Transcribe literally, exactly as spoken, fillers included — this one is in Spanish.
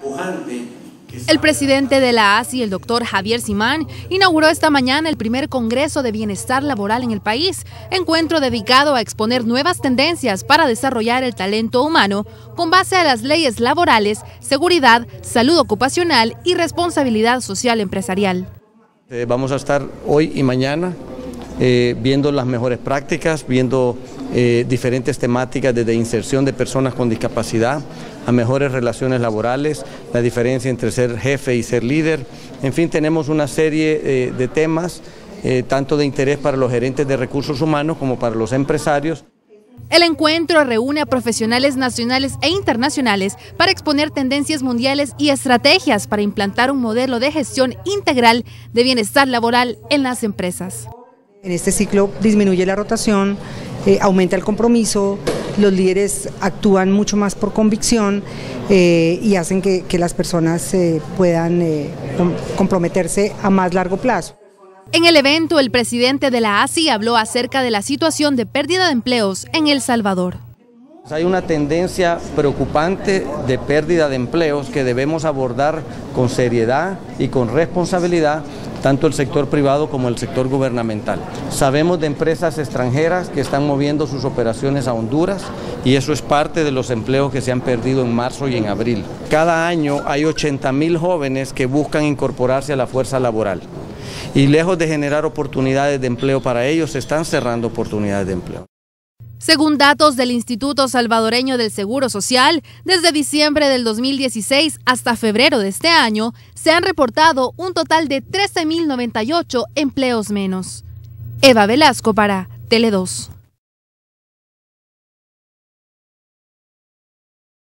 El presidente de la A S I, el doctor Javier Simán, inauguró esta mañana el primer Congreso de Bienestar Laboral en el país, encuentro dedicado a exponer nuevas tendencias para desarrollar el talento humano con base a las leyes laborales, seguridad, salud ocupacional y responsabilidad social empresarial. Eh, vamos a estar hoy y mañana eh, viendo las mejores prácticas, viendo eh, diferentes temáticas desde inserción de personas con discapacidad a mejores relaciones laborales, la diferencia entre ser jefe y ser líder. En fin, tenemos una serie eh, de temas, eh, tanto de interés para los gerentes de recursos humanos como para los empresarios. El encuentro reúne a profesionales nacionales e internacionales para exponer tendencias mundiales y estrategias para implantar un modelo de gestión integral de bienestar laboral en las empresas. En este ciclo disminuye la rotación, eh, aumenta el compromiso, los líderes actúan mucho más por convicción eh, y hacen que, que las personas eh, puedan eh, comprometerse a más largo plazo. En el evento, el presidente de la A S I habló acerca de la situación de pérdida de empleos en El Salvador. Hay una tendencia preocupante de pérdida de empleos que debemos abordar con seriedad y con responsabilidad, tanto el sector privado como el sector gubernamental. Sabemos de empresas extranjeras que están moviendo sus operaciones a Honduras y eso es parte de los empleos que se han perdido en marzo y en abril. Cada año hay ochenta mil jóvenes que buscan incorporarse a la fuerza laboral y lejos de generar oportunidades de empleo para ellos, se están cerrando oportunidades de empleo. Según datos del Instituto Salvadoreño del Seguro Social, desde diciembre del dos mil dieciséis hasta febrero de este año, se han reportado un total de trece mil noventa y ocho empleos menos. Eva Velasco para Tele dos.